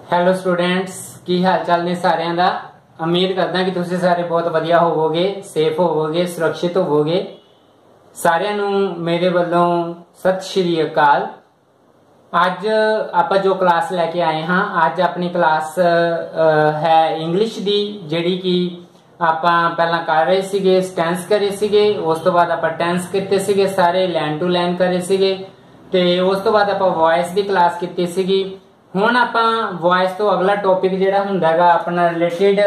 Hello students की हाल चाल ने सारिਆਂ ਦਾ। उम्मीद करदा कि तुसीं सारे बहुत वधिया होवोगे, सेफ होवोगे, सुरक्षित होवोगे। सारिਆਂ ਨੂੰ मेरे ਵੱਲੋਂ सत श्री अकाल। ਅੱਜ ਆਪਾਂ जो क्लास लैके आए हाँ, ਅੱਜ अपनी क्लास है इंग्लिश ਦੀ, ਜਿਹੜੀ कि ਆਪਾਂ ਪਹਿਲਾਂ कर रहे ਸੀਗੇ ਸਟੈਂਸ करे ਸੀਗੇ। ਉਸ ਤੋਂ ਬਾਅਦ ਆਪਾਂ ਟੈਂਸ ਕੀਤੇ ਸੀਗੇ, ਸਾਰੇ ਲਾਈਨ ਟੂ ਲਾਈਨ करे ਸੀਗੇ ਤੇ ਉਸ ਤੋਂ ਬਾਅਦ ਆਪਾਂ ਵੌਇਸ ਦੀ क्लास ਕੀਤੀ ਸੀਗੀ। ਹੁਣ ਆਪਾਂ ਵੌਇਸ ਤੋਂ ਅਗਲਾ ਟੌਪਿਕ ਜਿਹੜਾ ਹੁੰਦਾ ਹੈਗਾ ਆਪਣਾ ਰਿਲੇਟਡ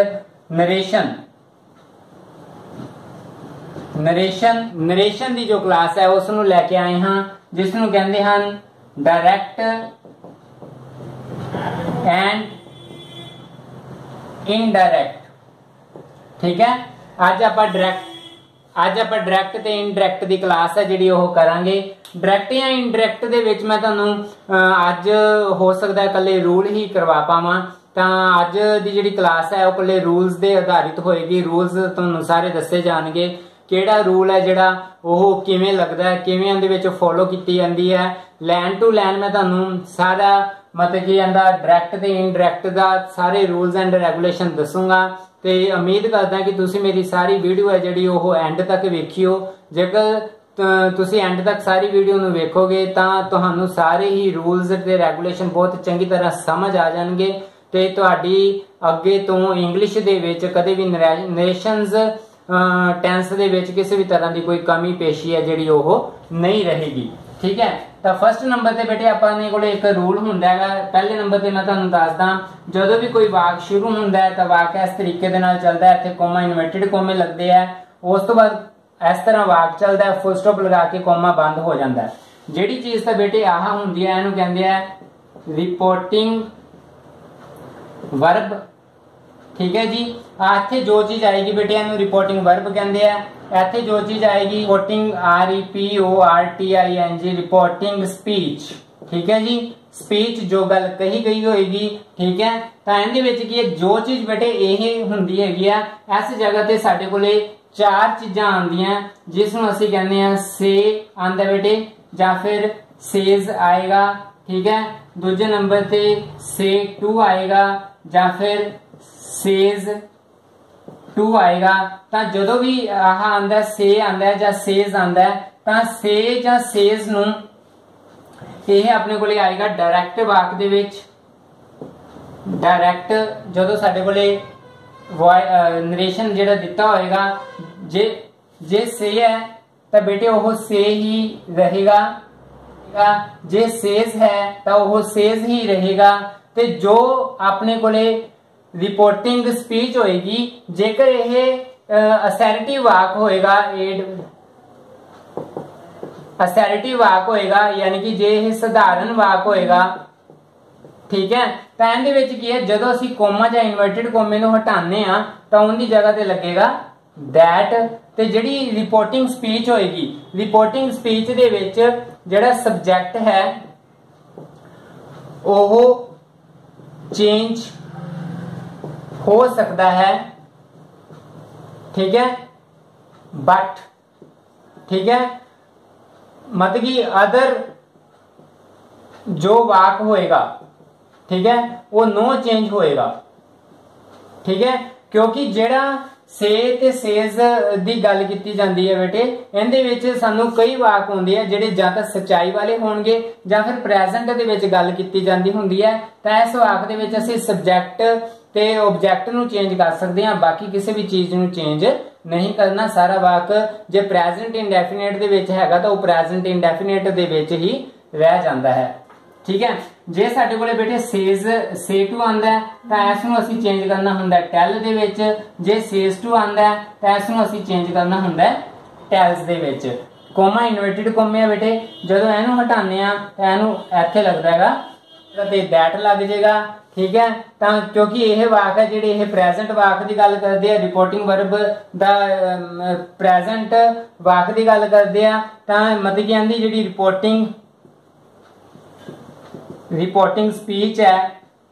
ਨਰੇਸ਼ਨ ਦੀ ਜੋ ਕਲਾਸ ਹੈ ਉਸ ਨੂੰ ਲੈ ਕੇ ਆਏ ਹਾਂ, ਜਿਸ ਨੂੰ ਕਹਿੰਦੇ ਹਨ डायरेक्ट एंड इनडायरेक्ट। ठीक है, आज आप डायरेक्ट ते इनडायरेक्ट दी क्लास है जिहड़ी ओह करांगे। डायरेक्ट या इनडायरेक्ट दे विच मैं तुहानूं अज हो सकदा है कल्ले रूल ही करवा पावां, तां अज दी जिहड़ी क्लास है ओह कल्ले रूल्स दे आधारित होएगी। रूल्स तुहानूं सारे दस्से जाणगे, ਕਿਹੜਾ रूल है ਜਿਹੜਾ ਉਹ ਕਿਵੇਂ ਲੱਗਦਾ ਹੈ, ਕਿਵੇਂ ਉਹਦੇ ਵਿੱਚ ਫੋਲੋ ਕੀਤੀ ਜਾਂਦੀ ਹੈ। ਲਾਈਨ ਟੂ ਲਾਈਨ ਮੈਂ ਤੁਹਾਨੂੰ ਸਾਰਾ ਮਤਲਬ ਕਿ ਇਹਦਾ ਡਾਇਰੈਕਟ ਤੇ ਇਨਡਾਇਰੈਕਟ ਦਾ ਸਾਰੇ ਰੂਲਸ ਐਂਡ ਰੈਗੂਲੇਸ਼ਨ ਦੱਸੂਗਾ ਤੇ ਉਮੀਦ ਕਰਦਾ ਕਿ ਤੁਸੀਂ ਮੇਰੀ ਸਾਰੀ ਵੀਡੀਓ ਹੈ ਜਿਹੜੀ ਉਹ ਐਂਡ ਤੱਕ ਵੇਖਿਓ। ਜੇਕਰ ਤੁਸੀਂ ਐਂਡ ਤੱਕ ਸਾਰੀ ਵੀਡੀਓ ਨੂੰ ਵੇਖੋਗੇ ਤਾਂ ਤੁਹਾਨੂੰ ਸਾਰੇ ਹੀ ਰੂਲਸ ਤੇ ਰੈਗੂਲੇਸ਼ਨ ਬਹੁਤ ਚੰਗੀ ਤਰ੍ਹਾਂ ਸਮਝ ਆ ਜਾਣਗੇ ਤੇ ਤੁਹਾਡੀ ਅੱਗੇ ਤੋਂ ਇੰਗਲਿਸ਼ ਦੇ ਵਿੱਚ ਕਦੇ ਵੀ ਨਰੇਸ਼ਨਸ टेंस दे विच किसी भी तरह की कोई कमी पेशी है जिहड़ी ओह नहीं रहेगी। ठीक है, तो फर्स्ट नंबर ते बेटे अपने कोल एक रूल हुंदा है। पहले नंबर ते मैं तुहानूं दसदा, जदों भी कोई वाक शुरू हुंदा है तो वाक इस तरीके दे नाल चलदा है। इत्थे कोमा इन्वर्टेड कोमे लगदे है, उस तो बाद इस तरह वाक चलदा है, फुल स्टॉप लगा के कोमा बंद हो जाता है। जिहड़ी चीज़ तो बेटे आह हुंदी है इहनूं कहंदे आ रिपोर्टिंग वर्ब। ठीक है जी, इत्थे जो चीज आएगी बेटे इहनूं रिपोर्टिंग वर्ब कहंदे आ। इत्थे जो चीज आएगी रिपोर्टिंग REPORTING रिपोर्टिंग स्पीच। ठीक है जी, स्पीच जो गल कही गई होएगी। ठीक है, तां इहदे विच की जो चीज बेटे इह हुंदी हैगी आ, इस जगह ते साडे कोले चार चीजां आंदियां जिस नूं असीं कहंदे आ से आंदा बेटे, जां फिर सेज आएगा। ठीक है, दूजे नंबर ते से टू आएगा जां फिर सेज टू आएगा। तो जो भी आह आंदा से आंदा जां सेज आंदा तां से जां सेज नूं यह अपने कोले आएगा डायरेक्ट वाक दे विच। डायरेक्ट जो साडे कोले नरेशन जिहड़ा दिता होएगा, जे से है तो बेटे वो से ही रहेगा, जे सेज है तो वो सेज ही रहेगा। ते जो अपने कोले रिपोर्टिंग स्पीच होएगी, जेकर यह असैरिटिव वाक होएगा, असैरिटिव वाक होएगा यानी कि जे यह साधारण वाक होएगा। ठीक है, तो इहदे विच की है जदों असीं कोमा जां इन्वर्टेड कोमे नूं हटाने आ तां उहदी जगह ते लगेगा दैट। ते जिहड़ी रिपोर्टिंग स्पीच होएगी, रिपोर्टिंग स्पीच दे विच जिहड़ा सबजैक्ट है ओह चेंज हो सकता है। ठीक है, बट ठीक है मतलब कि अदर जो वाक होएगा, ठीक है, वो नो चेंज होएगा। ठीक है, क्योंकि जेड़ा से ते सेज दी गल कीती जांदी है बेटे, इहदे विच सानू कई वाक होंदे आ जिहड़े जां तां सच्चाई वाले होणगे जां फिर प्रेजेंट दे विच गल कीती जांदी हुंदी है। तां इस वाक दे विच असीं सब्जैक्ट ते ऑब्जेक्ट नूं चेंज कर सकते हैं, बाकी किसी भी चीज नूं चेंज नहीं करना। सारा वाक जे प्रेजेंट इंडेफिनेट दे विच हैगा तो वो प्रेजेंट इंडेफिनेट दे विच ही रह जांदा है। ठीक है, जे साडे कोले बेटे सेज से टू आंदा है तां इस नूं असीं चेंज करना हुंदा है टेल दे विच। जे सेज टू आंदा है तां इस नूं असीं चेंज करना हुंदा है टेल्स दे विच। कोमा इन्वर्टेड कोमे है बेटे, जदों इहनूं हटाने आ तां इहनूं इत्थे लगदा हैगा ते दैट लग जाएगा। ठीक है, तां क्योंकि यह वाक है जिहड़े यह प्रेजेंट वाक की गल करदे आ, रिपोर्टिंग वर्ब दा प्रेजेंट वाक की गल करदे आ, तां मतलब कि इहदी जिहड़ी रिपोर्टिंग स्पीच है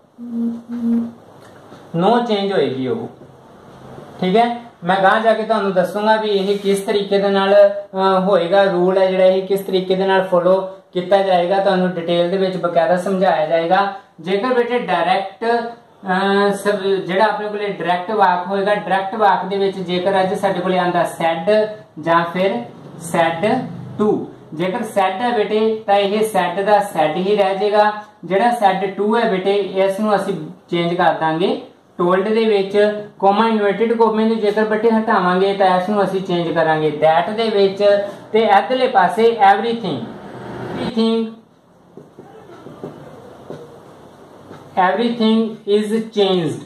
नो चेंज होएगी वो। ठीक है, मैं गांह जाके तुहानूं दसूंगा भी यह किस तरीके दे नाल होएगा, रूल है जिहड़ा यह किस तरीके दे नाल फॉलो किया जाएगा, तुहानू डिटेल दे विच बकायदा समझाया जाएगा। जेकर बेटे डायरैक्ट जिहड़ा अपने कोले डायरैक्ट वाक होएगा, डायरैक्ट वाक दे विच जेकर अज साडे कोले आंदा सैड जां फिर सैड टू, जेकर सैड है बेटे तो यह सैड का सैड ही रह जाएगा। जिहड़ा सैड टू है बेटे इसनूं असीं चेंज कर दांगे टोल्ड दे विच, कोमा इन्वर्टेड कोमे नूं जेकर बेटे हटावांगे तो इसनूं असीं चेंज करांगे दैट दे विच, ते इधरले पासे everything everything is changed,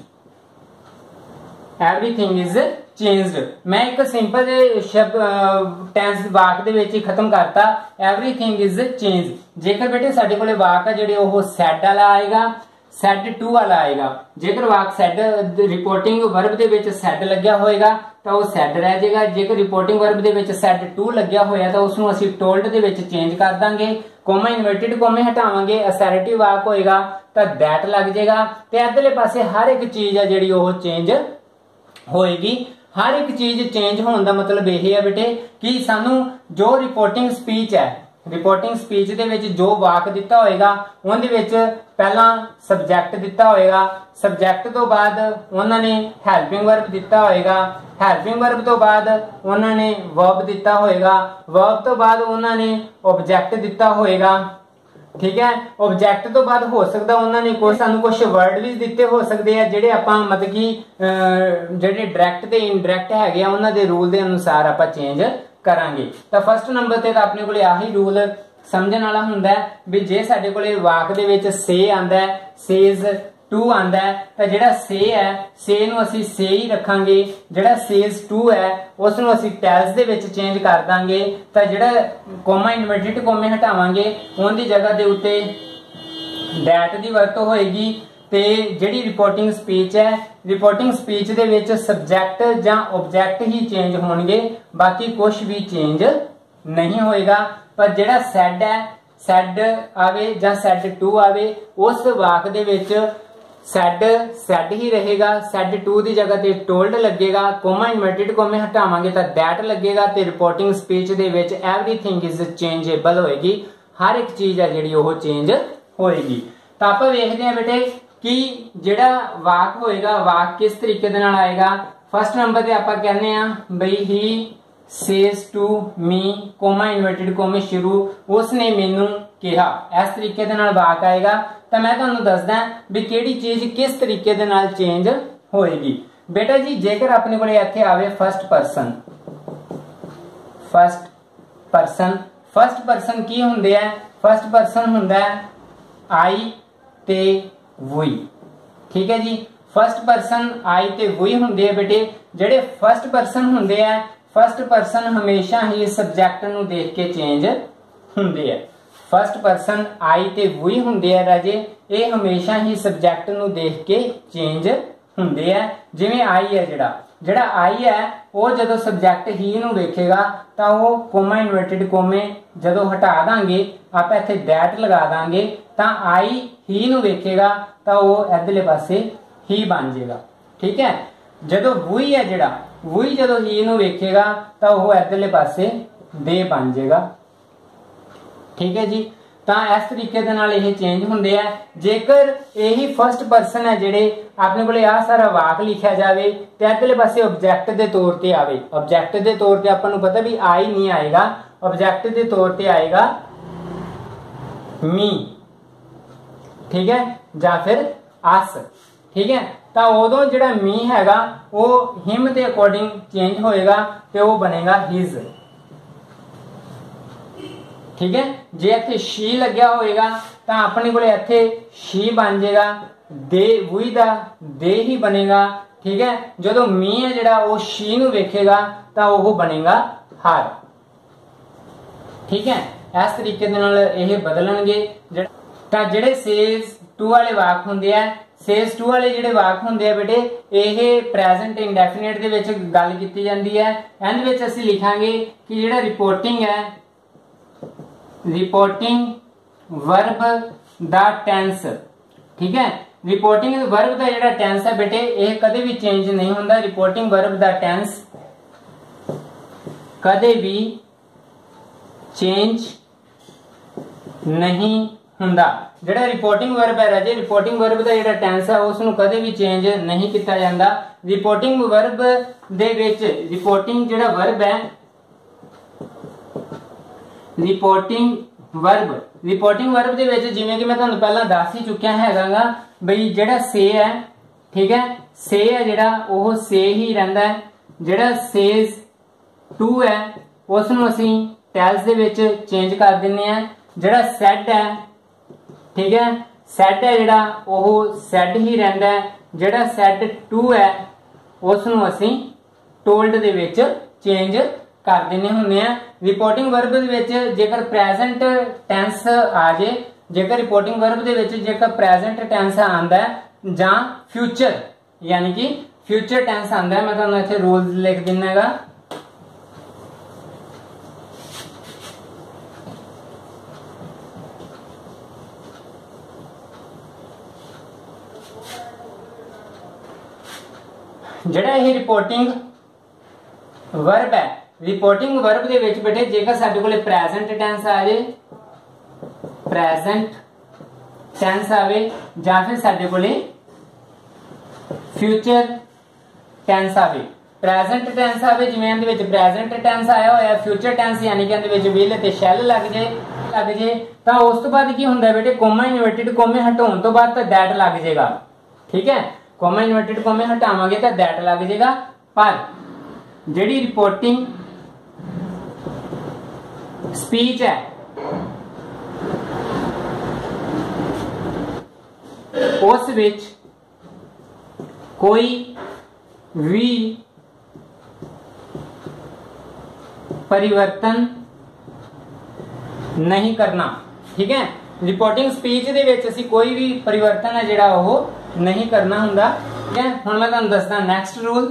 everything is changed. मैं एक सिंपल शब्द टेंस वाक दे विच ही खत्म करता, एवरीथिंग इज चेंज। जेकर बेटे साडे कोले वाक है जिहड़े ओह सैड वाला आएगा, सैड टू वाला आएगा। जेकर वाक सैड रिपोर्टिंग वर्ब दे विच सैड लग्या होएगा तो वह सैड रह जाएगा। जेकर रिपोर्टिंग वर्ब दे विच सैड टू लग्या होया तो उसनूं असीं टोल्ड दे विच चेंज कर दांगे, कोमा इन्वर्टेड कोमे हटावांगे, असैरिटिव वाक होएगा तो दैट लग जाएगा। ते इधरले पासे हर एक चीज है जिहड़ी ओह चेंज होएगी। हर एक चीज चेंज होने का मतलब यही है बेटे कि सानू जो रिपोर्टिंग स्पीच है, रिपोर्टिंग स्पीच दे विच जो वाक दिता होएगा उहदे विच पहला सब्जैक्ट दिता होएगा, सब्जैक्ट तो बाद उन्होंने हैल्पिंग वर्ब दिता होएगा, हैल्पिंग वर्ब तो बाद उन्होंने वर्ब दिता होएगा, वर्ब तो बाद उन्होंने ऑब्जेक्ट दिता होएगा। ठीक है, ऑब्जेक्ट तो बाद हो सकता उन्होंने कोई सानू कुछ वर्ड भी दिते हो सकते हैं जिहड़े आपां मतलब कि जिहड़े डायरैक्ट ते इनडायरैक्ट हैगे आ उन्हां दे रूल दे अनुसार आपां चेंज करांगे। तो फर्स्ट नंबर ते तां अपने कोले आही रूल समझण वाला हुंदा है भी जे साडे कोले वाक दे विच से आंदा है, सेज टू आंदा है, तो जिहड़ा से है से नूं असीं से ही रखांगे, जिहड़ा सेज टू है उस नूं असीं टेल्स दे विच चेंज कर दांगे। तो जिहड़ा कोमा इन्वर्टेड कोमे हटावांगे उहदी जगह दे उत्ते दैट दी वरतों होएगी। ते जिहड़ी रिपोर्टिंग स्पीच है, रिपोर्टिंग स्पीच दे विच सब्जैक्ट जां ऑब्जेक्ट ही चेंज होणगे, बाकी कुछ भी चेंज नहीं होएगा। पर जिहड़ा सैड है, सैड आवे जां सैड टू आवे उस वाक दे विच सैड सैड ही रहेगा, सैड टू की जगह ते टोल्ड लगेगा, कोमा इन्वर्टेड कोमे हटावांगे तो दैट लगेगा, ते रिपोर्टिंग स्पीच दे विच एवरीथिंग इज चेंजेबल होएगी, हर एक चीज है जिहड़ी ओह चेंज होएगी। तो आपां वेखदे हां बेटे कि जिहड़ा वाक होएगा वाक किस तरीके दे नाल आएगा। फर्स्ट नंबर ते आपां कहने आ बई he says to me comma inverted कोमे शुरू, उसने मैनू कहा, इस तरीके दे नाल वाक आएगा। तो मैं तुहानू दसदा भी किहड़ी चीज किस तरीके दे नाल चेंज होएगी। बेटा जी जेकर अपने कोले इत्थे आवे first person, first person, first person की हुंदे है, फर्स्ट पर्सन हुंदा है आई ते वी। ठीक है जी, फर्स्ट पर्सन आई ते वी हुंदे है बेटे। जिहड़े फर्स्ट पर्सन हुंदे है, फर्स्ट पर्सन हमेशा ही सब्जैक्ट नूं देख के चेंज हुंदे है। फर्स्ट पर्सन आई ते वी हुंदे है राजे, ये हमेशा ही सब्जैक्ट नूं देख के चेंज हुंदे है। जिवें आई है जिहड़ा आई है वो जदों सब्जैक्ट ही नूं वेखेगा तो वो कोमा इन्वर्टेड कोमे जदों हटा दांगे आपां इत्थे दैट लगा दांगे तो आई ही नूं वेखेगा तो वो इधरले पासे ही बन जाएगा। ठीक है, जदों वही है जिहड़ा वही जदों ही नूं वेखेगा तो वो इधरले पासे दे बन जाएगा। ठीक है जी, तो इस तरीके दे नाल यह चेंज हुंदे है। जेकर यही फर्स्ट पर्सन है जिहड़े अपने कोले आ सारा वाक लिखा जाए तो इधरले पासे ऑब्जेक्ट के तौर पर आवे, ऑब्जेक्ट के तौर पर आपां नूं पता भी आई नहीं आएगा, ऑब्जेक्ट के तौर पर आएगा मी। ठीक है, या फिर अस। ठीक है, तो उदों जिहड़ा मी हैगा वो हिम के अकॉर्डिंग चेंज होएगा तो वो बनेगा हिज। ठीक है, जे इत्थे शी लग्या होएगा तो अपने कोले इत्थे शी बन जाएगा, दे वही दा दे ही बनेगा। ठीक है, जदों मी है जिहड़ा वो शी नूं वेखेगा तो वो बनेगा हर। ठीक है, इस तरीके दे नाल यह बदलणगे। तो जिहड़े सेज टू वाले वाक हुंदे आ, सेज टू वाले जिहड़े वाक हुंदे आ बेटे यह प्रेजेंट इंडेफिनिट दे विच गल कीती जांदी है। इहदे विच असीं लिखांगे कि जिहड़ा रिपोर्टिंग है, रिपोर्टिंग वर्ब दा टेंस। ठीक है, रिपोर्टिंग वर्ब दा जिहड़ा टेंस है बेटे यह कदे भी चेंज नहीं हुंदा। रिपोर्टिंग वर्ब दा टेंस कदे भी चेंज नहीं ਹੁੰਦਾ। ਜਿਹੜਾ ਰਿਪੋर्टिंग वर्ब है राजे, रिपोर्टिंग वर्ब ਦਾ ਜਿਹੜਾ ਟੈਂਸ ਹੈ ਉਸ ਨੂੰ ਕਦੇ ਵੀ ਚੇਂਜ नहीं ਕੀਤਾ ਜਾਂਦਾ। रिपोर्टिंग वर्ब ਦੇ ਵਿੱਚ रिपोर्टिंग ਜਿਹੜਾ वर्ब है, रिपोर्टिंग वर्ब ਦੇ ਵਿੱਚ ਜਿਵੇਂ ਕਿ ਮੈਂ ਤੁਹਾਨੂੰ ਪਹਿਲਾਂ ਦੱਸ ਹੀ ਚੁੱਕਿਆ ਹੈਗਾਗਾ ਬਈ ਜਿਹੜਾ ਸੇ ਹੈ, ठीक है, ਸੇ ਹੈ ਜਿਹੜਾ ਉਹ ਸੇ ਹੀ ਰਹਿੰਦਾ ਹੈ। ਜਿਹੜਾ ਸੇਜ਼ ਟੂ ਹੈ ਉਸ ਨੂੰ ਅਸੀਂ ਟੈਲਸ ਦੇ ਵਿੱਚ ਚੇਂਜ ਕਰ ਦਿੰਨੇ ਆ। ਜਿਹੜਾ ਸੈਡ ਹੈ, ठीक है, सैड है जिहड़ा ओह सैड ही रहिंदा है। जिहड़ा सैड टू है उस नूं असीं टोल्ड दे विच चेंज कर दिंदे हुंदे आ। रिपोर्टिंग वर्ब दे विच जेकर प्रेजेंट टेंस आ जाए, जेकर रिपोर्टिंग वर्ब दे विच जेकर प्रेजेंट टेंस आंदा है जां फ्यूचर यानी कि फ्यूचर टेंस आंदा है, मैं तुहानूं इत्थे रूल्स लिख दिंदा हैगा। ਜਿਹੜਾ ਇਹ ਰਿਪੋर्टिंग वर्ब है, रिपोर्टिंग वर्ब ਦੇ ਵਿੱਚ ਬੇਟੇ ਜੇਕਰ ਸਾਡੇ ਕੋਲੇ ਪ੍ਰੈਜ਼ੈਂਟ ਟੈਂਸ ਆ ਜਾਏ, ਪ੍ਰੈਜ਼ੈਂਟ ਟੈਂਸ ਆਵੇ ਜਾਂ ਫਿਰ ਸਾਡੇ ਕੋਲੇ ਫਿਊਚਰ ਟੈਂਸ ਆਵੇ। ਪ੍ਰੈਜ਼ੈਂਟ ਟੈਂਸ ਆਵੇ ਜਿਵੇਂ ਇਹਦੇ ਵਿੱਚ ਪ੍ਰੈਜ਼ੈਂਟ ਟੈਂਸ ਆਇਆ ਹੋਇਆ, ਫਿਊਚਰ ਟੈਂਸ ਯਾਨੀ ਕਿ ਇਹਦੇ ਵਿੱਚ ਵਿਲ ਤੇ ਸ਼ੈਲ ਲੱਗ ਜੇ ਤਾਂ ਉਸ ਤੋਂ ਬਾਅਦ ਕੀ ਹੁੰਦਾ ਬੇਟੇ, ਕੋਮਾ ਇਨਵਰਟਿਡ ਕੋਮੇ ਹਟਾਉਣ ਤੋਂ ਬਾਅਦ ਤਾਂ दैट ਲੱਗ ਜਾਏਗਾ। ठीक है, कोमा इन्वर्टेड कोमे हटावांगे तो दैट लग जाएगा। पर जिहड़ी रिपोर्टिंग स्पीच है उस विच कोई भी परिवर्तन नहीं करना। ठीक है, रिपोर्टिंग स्पीच दे विच असीं कोई भी परिवर्तन है जिहड़ा ओह नहीं करना हुंदा। ठीक है, हुण मैं तुहानूं दसदा नैक्सट रूल।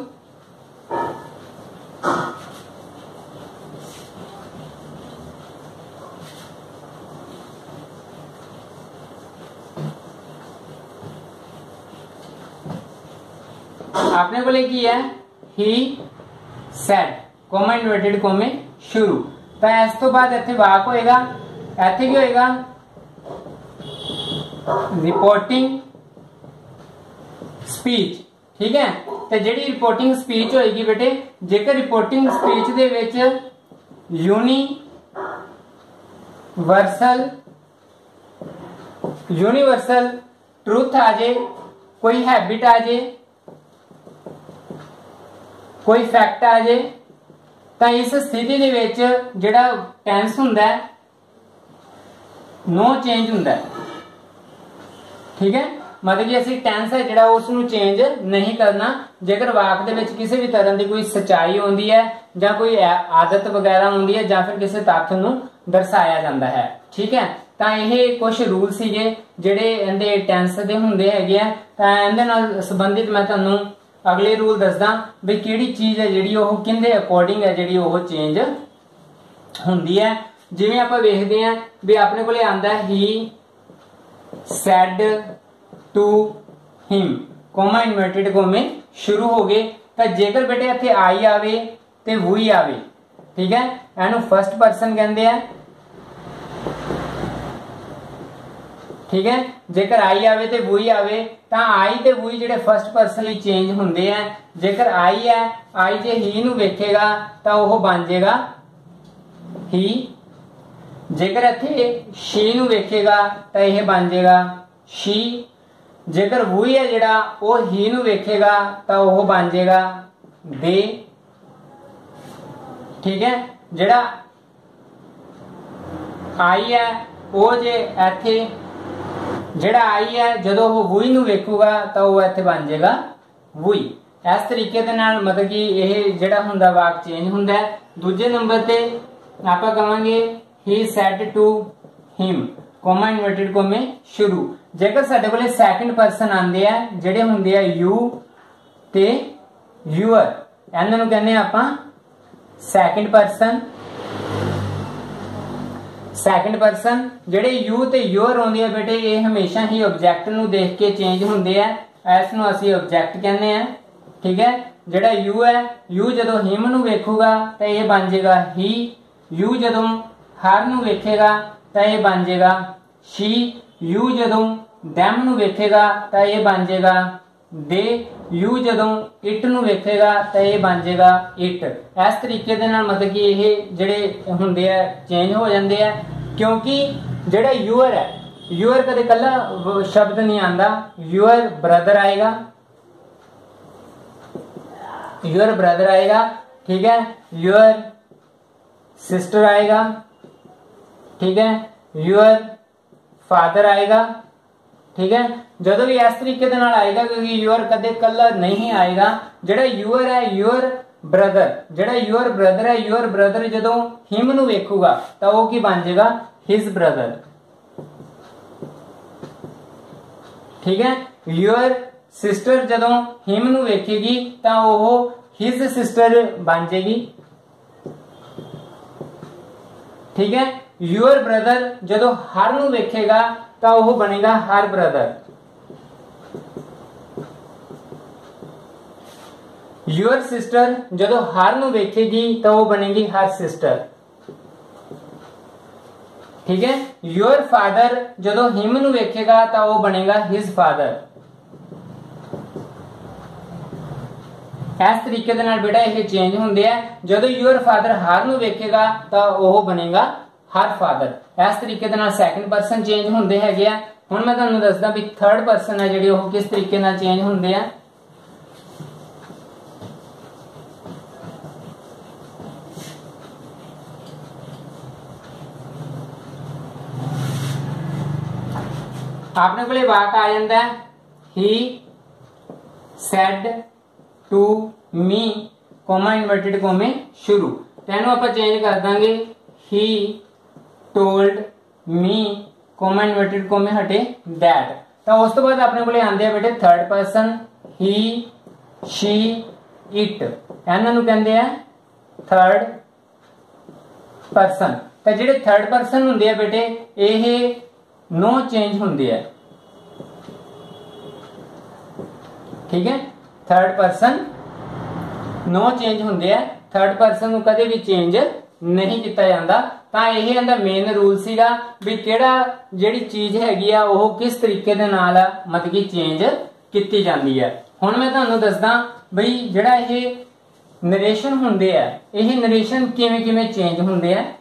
अपने को की है ही सैड कोमा इन्वर्टेड कोमे शुरू, तो इस तो बाद इत्थे वाक होएगा, इत्थे की होएगा रिपोर्टिंग स्पीच। ठीक है, तो जिहड़ी रिपोर्टिंग स्पीच होएगी बेटे, जेकर रिपोर्टिंग स्पीच दे विच यूनीवर्सल ट्रूथ आ जाए, कोई हैबिट आ जाए, कोई फैक्ट आ जाए, तो इस स्थिति दे विच जिहड़ा टेंस हुंदा है नो चेंज हुंदा है। ठीक है, मतलब कि असीं टेंस है जिहड़ा उसनूं चेंज नहीं करना। जेकर वाक दे विच किसी भी तरह की कोई सच्चाई होंदी है जां कोई आदत वगैरह होंदी है जां फिर किसी तत्थ नूं दर्शाया जाता है। ठीक है, तो ये कुछ रूल सीगे जिहड़े इहदे टेंस दे हुंदे हैगे आ। तां इहदे नाल संबंधित मैं तुहानूं अगले रूल दसदा भी किहड़ी चीज़ है जिहड़ी ओह किहदे अकॉर्डिंग है जिहड़ी ओह चेंज हुंदी है। जिवें आपां वेखदे हां भी अपने कोले आंदा he said to him comma inverted कोमे शुरू हो गए, तो जेकर बेटे इत्थे आई आवे ते वही आवे। ठीक है, इहनूं फर्स्ट पर्सन कहंदे आ। ठीक है, जेकर आई आवे ते वही आवे तां आई ते वही जिहड़े फर्स्ट पर्सन लई चेंज हुंदे आ। जेकर आई है, आई जे ही नूं वेखेगा तां ओह बन जाएगा ही। जेकर इत्थे शी नूं वेखेगा तां यह बन जाएगा शी। जेकर वही है जिहड़ा ओह ही नूं वेखेगा तां ओह बन जाएगा दे। ठीक है, जिहड़ा आई है वो जे इत्थे जिहड़ा आई है जदों वो वही नूं वेखूगा तो वो इत्थे बन जाएगा वही। इस तरीके दे नाल मतलब कि यह जिहड़ा हुंदा वाक चेंज हुंदा है। दूजे नंबर ते आपां कहांगे he said to him comma inverted कोमे शुरू। जेकर साडे कोले सैकंड पर्सन आंदे आ जिहड़े हुंदे आ यू ते यूअर, इन्हां नूं कहंदे आपां सैकंड पर्सन। सैकंड पर्सन जिहड़े यू ते यूअर होंदे आ बेटे ये हमेशा ही ऑब्जेक्ट नूं देख के चेंज हुंदे आ, इस नूं असीं ऑब्जेक्ट कहंदे आ। ठीक है, जिहड़ा यू है यू जदों हिम नूं वेखूगा तो यह बन जाएगा ही। यू जदों हर नूं वेखेगा ਤਾਂ ਇਹ ਬਣ ਜਾਏਗਾ she। you ਜਦੋਂ them ਨੂੰ ਵੇਖੇਗਾ ਤਾਂ ਇਹ ਬਣ ਜਾਏਗਾ they। you ਜਦੋਂ it ਨੂੰ ਵੇਖੇਗਾ ਤਾਂ ਇਹ ਬਣ ਜਾਏਗਾ it। ਇਸ ਤਰੀਕੇ ਦੇ ਨਾਲ मतलब कि ਇਹ ਜਿਹੜੇ ਹੁੰਦੇ ਆ ਚੇਂਜ ਹੋ ਜਾਂਦੇ ਆ, क्योंकि ਜਿਹੜਾ your है your कदे कल्ला शब्द नहीं आंदा। your brother आएगा, your brother आएगा, ठीक है, your sister आएगा, ठीक है, your father आएगा, ठीक है। ਜਦੋਂ ਵੀ ਇਸ ਤਰੀਕੇ ਦੇ ਨਾਲ ਆਏਗਾ, क्योंकि your कदे कल्ला नहीं आएगा। ਜਿਹੜਾ your है your brother, ਜਿਹੜਾ your brother है your brother ਜਦੋਂ him ਨੂੰ ਵੇਖੂਗਾ ਤਾਂ ਉਹ ਕੀ ਬਣ ਜਾਏਗਾ his brother, ठीक है। your sister ਜਦੋਂ him ਨੂੰ ਵੇਖੇਗੀ ਤਾਂ ਉਹ his sister ਬਣ ਜਾਏਗੀ, ठीक है। your brother ਜਦੋਂ her ਨੂੰ ਵੇਖੇਗਾ ਤਾਂ ਉਹ ਬਣੇਗਾ her brother। your sister ਜਦੋਂ her ਨੂੰ ਵੇਖੇਗੀ ਤਾਂ ਉਹ ਬਣੇਗੀ her sister, ठीक है। your father ਜਦੋਂ him ਨੂੰ ਵੇਖੇਗਾ ਤਾਂ ਉਹ ਬਣੇਗਾ his father। ਇਸ ਤਰੀਕੇ ਦੇ ਨਾਲ ਬੇਟਾ ਇਹ ਚੇਂਜ ਹੁੰਦੇ ਆ। ਜਦੋਂ your father her ਨੂੰ ਵੇਖੇਗਾ ਤਾਂ ਉਹ ਬਣੇਗਾ her father। ਇਸ ਤਰੀਕੇ ਦੇ ਨਾਲ ਸੈਕੰਡ ਪਰਸਨ ਚੇਂਜ ਹੁੰਦੇ ਹੈਗੇ ਆ। ਹੁਣ ਮੈਂ ਤੁਹਾਨੂੰ ਦੱਸਦਾ ਵੀ ਥਰਡ ਪਰਸਨ ਹੈ ਜਿਹੜੇ ਉਹ ਕਿਸ ਤਰੀਕੇ ਨਾਲ ਚੇਂਜ ਹੁੰਦੇ ਆ। ਆਪਣੇ ਕੋਲੇ ਵਾਕ ਆ ਜਾਂਦਾ ਹੈ he said to me, comma inverted ਕੋਮੇ ਸ਼ੁਰੂ। ਤੈਨੂੰ ਆਪਾਂ ਚੇਂਜ ਕਰ ਦਾਂਗੇ he told me, comma inverted ਕੋਮੇ ਹਟੇ that। ਤਾਂ ਉਸ ਤੋਂ ਬਾਅਦ ਆਪਣੇ ਕੋਲੇ ਆਂਦੇ ਆ ਬੇਟੇ third person he she it, ਇਹਨਾਂ ਨੂੰ ਕਹਿੰਦੇ ਆ ਥਰਡ ਪਰਸਨ। ਤਾਂ ਜਿਹੜੇ ਥਰਡ ਪਰਸਨ ਹੁੰਦੇ ਆ ਬੇਟੇ ਇਹ नो चेंज होंगे है, ठीक है। थर्ड पर्सन नो चेंज होंगे है, थर्ड पर्सन को कदे भी चेंज नहीं किया जाता। तो यही इहदा मेन रूल सीगा भी केड़ा जिहड़ी चीज हैगी आ ओह किस तरीके दे नाल मतलब कि चेंज की जाती है। हुण मैं तुहानूं दसदा बई जिहड़ा ये नरेशन होंगे है यह नरेशन किवें किवें चेंज होंगे है,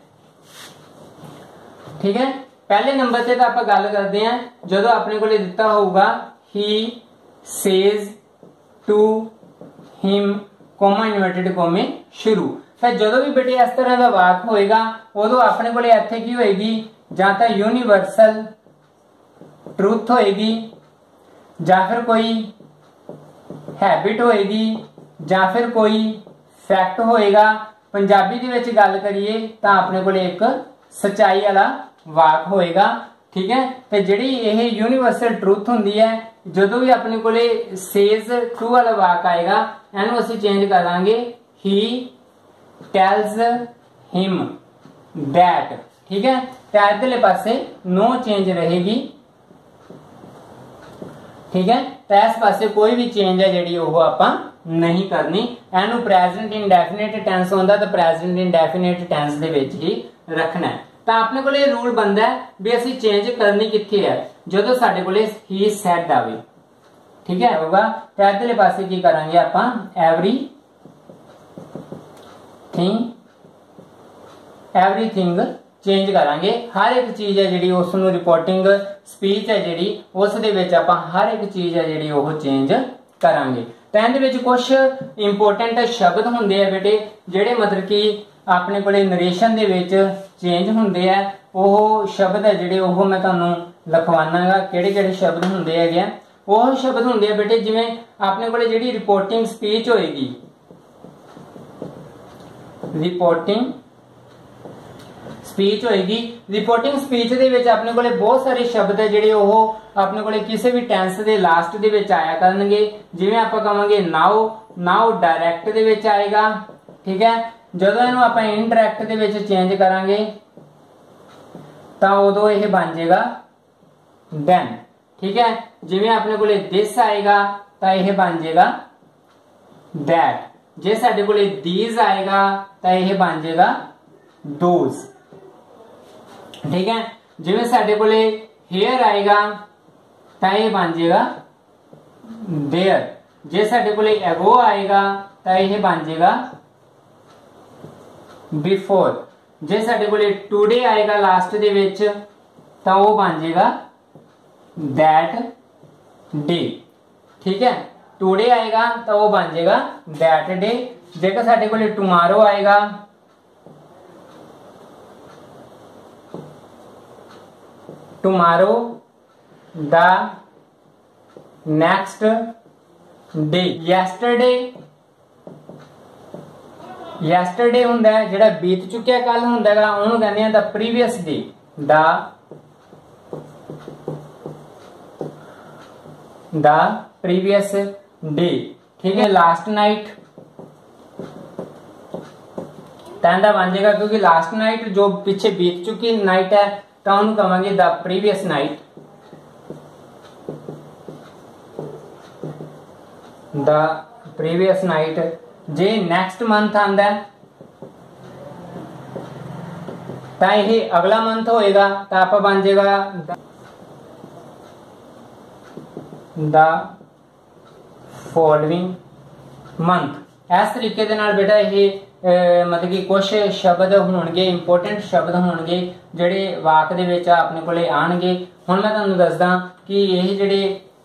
ठीक है। पहले नंबर से तो आप गल करते हैं जो अपने को दिता होगा he says to him, comma inverted कोमे शुरू। फिर जो भी बेटे इस तरह का वाक होएगा उदों अपने को इत्थे की होएगी जां तां यूनीवर्सल ट्रूथ होएगी, जां फिर कोई हैबिट होएगी, जां फिर कोई फैक्ट होएगा। पंजाबी दे विच गल करिए तां अपने को एक सच्चाई वाला वाक होएगा, ठीक है। तो जिहड़ी यह यूनीवर्सल ट्रूथ हुंदी है जो भी अपने को सेज टू वाला वाक आएगा इहनूं असीं चेंज करांगे ही टेल्स हिम दैट, ठीक है। तो इधरले पासे नो चेंज रहेगी, ठीक है। तो इस पासे कोई भी चेंज है जिहड़ी ओह आपां नहीं करनी। इहनूं प्रेजेंट इंडेफिनिट टेंस होंदा तो प्रेजेंट इंडेफिनिट टेंस दे विच ही रखना है। तो अपने को रूल बनता है भी असी चेंज करनी कित्थे है जो साडे कोले ही सैड आवे, ठीक है होगा। तो इधरले पासे की करांगे आपां एवरीथिंग चेंज करांगे। हर एक चीज है जिहड़ी उस नूं रिपोर्टिंग स्पीच है जिहड़ी उस दे विच आपां हर एक चीज है जिहड़ी ओह चेंज करांगे। तो इहदे विच कुछ इंपोर्टेंट शब्द हुंदे आ बेटे जिहड़े मतलब कि अपने को नरेशन दे विच चेंज होंगे है। वह शब्द है जिहड़े ओह मैं तुहानूं लिखवाना गा किहड़े-किहड़े शब्द होंगे है। वह शब्द होंगे बेटे जिवें अपने को जिहड़ी रिपोर्टिंग स्पीच होएगी, रिपोर्टिंग स्पीच होएगी। रिपोर्टिंग स्पीच दे विच अपने को बहुत सारे शब्द है जिहड़े ओह अपने को किसी भी टेंस दे लास्ट दे विच आया करनगे। जिवें आपां कहांगे नाउ, नाउ डायरैक्ट दे विच आएगा, ठीक है। जदों इहनूं आपां इनडायरैक्ट दे विच चेंज करांगे तां उदों यह बन जाएगा देन, ठीक है। जिवें अपने को दिस आएगा तां यह बन जाएगा दैट, जे साडे कोले दीज आएगा तां यह बन जाएगा दोज, ठीक है। जिवें साडे कोले हेयर आएगा तो यह बन जाएगा देयर, जे साडे कोले एगो आएगा तो यह बन जाएगा बिफोर, जे साडे कोले टुडे आएगा लास्ट दे विच तो वह बन जाएगा दैट डे। ठीक है, टुडे आएगा तो वह बन जाएगा दैट डे। जेकर साडे कोले टुमारो आएगा tomorrow the next day. Yesterday, yesterday हुंदा है जिहड़ा बीत चुकिया कल हुंदा है उहनूं कहंदे आ the previous day, the previous day. ठीक है, लास्ट नाइट तैंदा बन जाएगा क्योंकि लास्ट नाइट जो पीछे बीत चुकी नाइट है तो उन्होंने कहेंगे the previous night, the previous night. जे नेक्स्ट मंथ आंदा है तो यह अगला मंथ होएगा तो आप बन जाएगा द फॉलोइंग मंथ। इस तरीके दे नाल बेटा ये मतलब कि कुछ शब्द होणगे, इंपोर्टेंट शब्द होणगे जिहड़े वाक दे विच अपने कोले आणगे। हुण मैं तुहानूं दसदा कि यह जिहड़े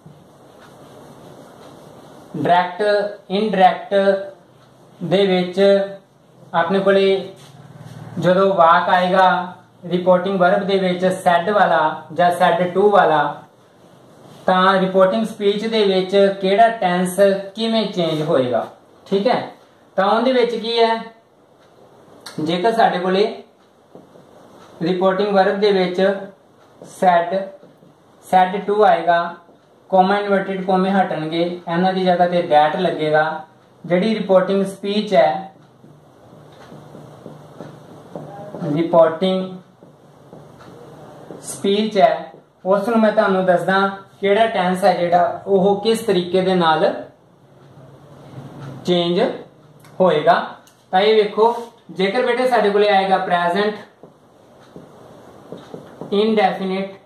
डायरैक्ट इनडायरैक्ट दे विच अपने कोले जदों वाक आएगा रिपोर्टिंग वर्ब दे विच सैड वाला जां सैड टू वाला, तां रिपोर्टिंग स्पीच दे विच किहड़ा टेंस किवें चेंज होएगा। ठीक है, तो उहदे विच की है जेकर साडे कोले रिपोर्टिंग वर्ब दे विच सैड टू आएगा, कोमा इनवर्टेड कोमे हटणगे, इन्हां दी जगह ते दैट लगेगा। जिहड़ी रिपोर्टिंग स्पीच है, रिपोर्टिंग स्पीच है उसनूं मैं तुहानूं दसदा किहड़ा टेंस है जिहड़ा ओह किस तरीके दे नाल चेंज होएगा। तो ये वेखो, जेकर बेटे साडे कोले आएगा प्रेजेंट इनडेफिनिट,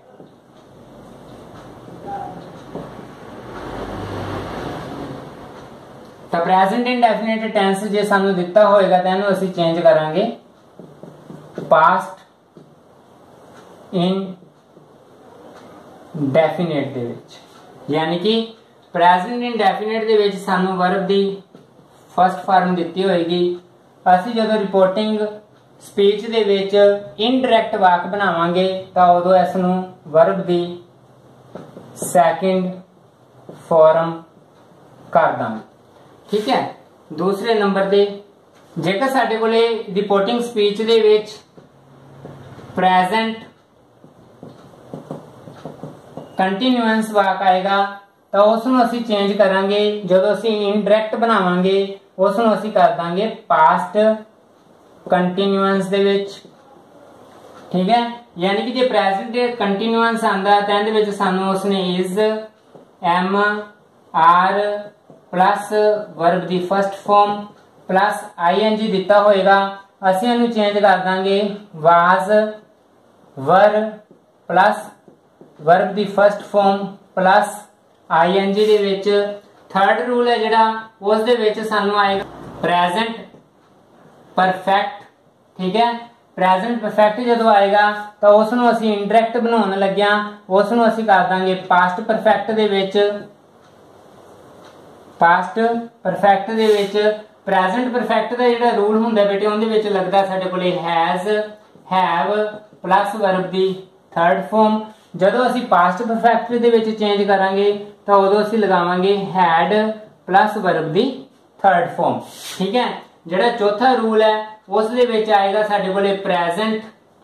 तो प्रेजेंट इनडेफिनिट टेंस जे सानू दिता होएगा तो इहनूं असीं चेंज करांगे पास्ट इन डेफिनेट दे विच। यानी कि प्रेजेंट इनडेफिनेट दे विच सानू वर्ब दी फर्स्ट फॉर्म दिती होएगी, असीं जदों रिपोर्टिंग स्पीच दे विच इनडायरैक्ट वाक बनावांगे तो उदों इस नूं वर्ब दी सैकेंड फॉर्म कर दांगे। ठीक है, दूसरे नंबर ते जेकर साडे कोले रिपोर्टिंग स्पीच दे विच प्रेजेंट कंटीन्यूअस वाक आएगा तो उसनूं असीं चेंज करांगे, जदों असीं इनडायरैक्ट बनावांगे उसनूं असीं कर दांगे पास्ट कंटीन्यूअस दे विच। ठीक है, यानी कि जे प्रेजेंट कंटीन्यूअस आंदा तो इहदे विच सानूं उसने is am are plus verb दी फर्स्ट फॉर्म प्लस आईएनजी दिता होएगा, असीं इहनूं चेंज कर दांगे वाज वर प्लस वर्ब दी फर्स्ट फॉर्म प्लस आईएनजी दे विच। थर्ड रूल है जिहड़ा उस दे विच सानू आएगा प्रेजेंट परफेक्ट। ठीक है, प्रेजेंट परफेक्ट जदों आएगा तो उसनूं असीं इनडायरैक्ट बनाउण लग्गिआं उसनूं असीं कर दांगे पास्ट परफेक्ट दे विच। पास्ट परफेक्ट दे विच प्रेजेंट परफेक्ट दा जिहड़ा रूल हुंदा बेटे उहदे विच लगदा साडे कोले हैज हैव प्लस वर्ब दी थर्ड फॉर्म। जदों असीं पास्ट परफेक्ट दे विच चेंज करांगे तो उदों असीं लगावांगे हैड प्लस वर्ब दी थर्ड फॉर्म। ठीक है, जिहड़ा चौथा रूल है उस दे विच आएगा साडे कोले प्रेजेंट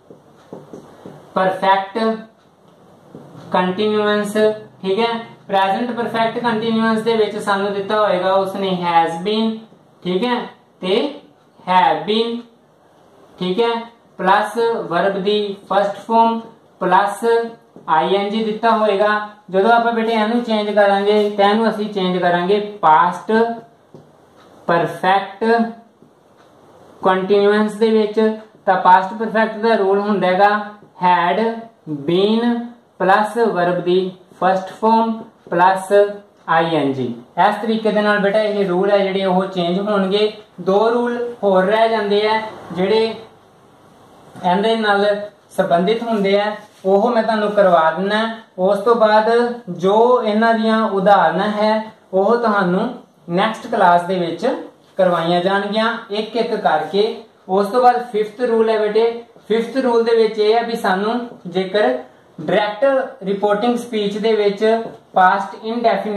परफेक्ट कंटीन्यूअस। ठीक है, प्रेजेंट परफेक्ट कंटीन्यूअस दे विच सानू दिता होएगा उसने हैज बीन, ठीक है, ते हैव बीन। ठीक है, प्लस वर्ब दी फर्स्ट फॉर्म प्लस आईएनजी दिता होएगा। जदों आप बेटे इहनूं चेंज करांगे तो इहनूं असीं चेंज करांगे पास्ट परफेक्ट कंटीन्यूअस दे विच। तां पास्ट परफेक्ट दा रूल हुंदा हैगा हैड बीन प्लस वर्ब दी फर्स्ट फॉर्म प्लस ING। इस तरीके दे नाल बेटा ये रूल है जिहड़े वो चेंज होणगे। दो रूल होर रह जांदे है जिहड़े इहदे नाल संबंधित हुंदे है, वो मैं तुहानूं करवा दिना। उस तो बाद जो इन्हां दीयां उदाहरणां है वो तुहानूं नैक्सट क्लास दे विच करवाइयां जाणगियां एक एक करके। उस तो बाद फिफ्थ रूल है बेटे, फिफ्थ रूल दे विच यह है भी सानूं जेकर डायरैक्ट रिपोर्टिंग स्पीच दे विच पास्ट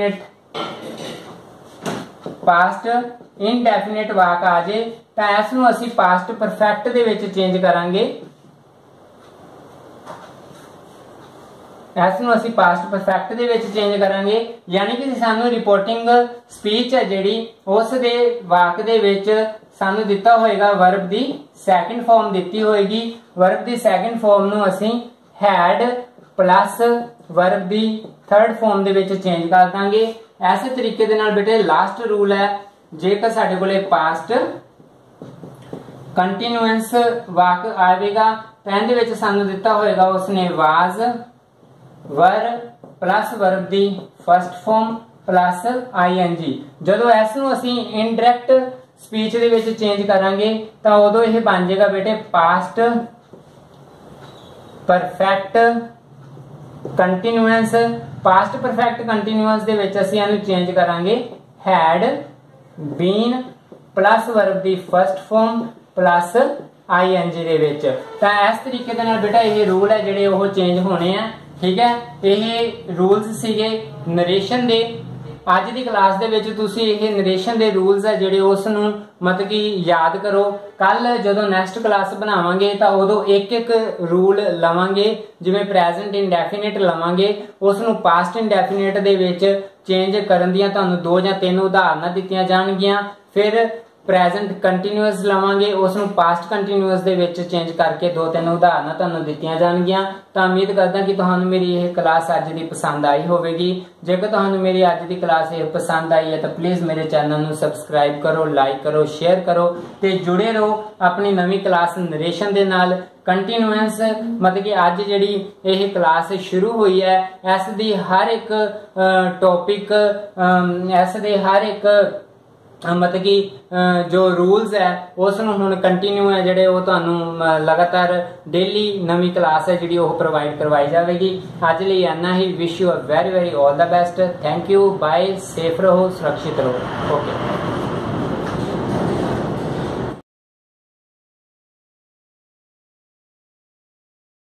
इनडेफिनेट वाक आ जाए तो इसनूं असीं पास्ट परफेक्ट दे विच चेंज करांगे। इसनूं असीं पास्ट परफेक्ट दे विच चेंज करांगे, यानी कि सानूं रिपोर्टिंग स्पीच है जिहड़ी उस दे वाक दे विच सानूं दिता होएगा वर्ब दी सैकेंड फॉर्म दिती होएगी। वर्ब दी सैकेंड फॉर्म नूं असीं हैड प्लस वर्ब दी थर्ड फॉर्म दे विच चेंज कर दांगे। ऐसे तरीके दे नाल बेटे लास्ट रूल है, जेकर साडे कोले पास्ट कंटीन्यूअस वाक आवेगा तो इहदे विच सानूं दिता होएगा उसने वाज वर प्लस वर्ब दी फर्स्ट फॉर्म प्लस ING। जदों इसनूं असीं इनडायरैक्ट स्पीच दे विच चेंज करांगे तो उदों यह बन जाएगा बेटे past perfect continuous. Past perfect continuous दे विच असीं इहनूं चेंज करांगे हैड बीन प्लस वर्ब दी फर्स्ट फॉर्म प्लस ING दे विच। तां इस तरीके दे नाल बेटा ये रूल है जिहड़े वो चेंज होने हैं। ठीक है, ये रूल्स सीगे नरेशन दे। अज दी क्लास दे विच तुसीं ये नरेशन दे रूल्स है जिहड़े उस नूं मतलब कि याद करो। कल जदों नैक्सट क्लास बनावांगे तो उदों एक एक रूल लवांगे, जिवें प्रेजेंट इंडेफिनिट लवांगे उस नूं पास्ट इंडेफिनिट दे विच चेंज करन दियां तुहानूं 2 ਜਾਂ 3 उदाहरणां दित्तियां जाणगियां। फिर प्रेजेंट कंटीन्यूअस लवांगे उसनूं पास्ट कंटीन्यूअस दे विच चेंज करके 2-3 उदाहरणां तुहानूं दित्तियां जाणगियां। तां उम्मीद करदा कि तुहानूं मेरी यह क्लास अज दी पसंद आई होवेगी। जेकर तुहानूं मेरी अज दी क्लास यह पसंद आई है तो प्लीज़ मेरे चैनल नूं सबसक्राइब करो, लाइक करो, शेयर करो ते जुड़े रहो अपनी नवीं क्लास नरेशन दे नाल। कंटीन्यूअस मतलब कि अज जिहड़ी यह क्लास शुरू हुई है इस दी हर एक टॉपिक इस दे हर एक मतलब कि जो रूल्स है उस हुण कंटिन्यू है जिहड़े वो तुहानूं लगातार डेली नवीं क्लास है जिहड़ी वो प्रोवाइड करवाई जाएगी। अज लई इन्ना ही। Wish you a very very all the best. Thank you, bye, safe रहो, सुरक्षित रहो। ओके।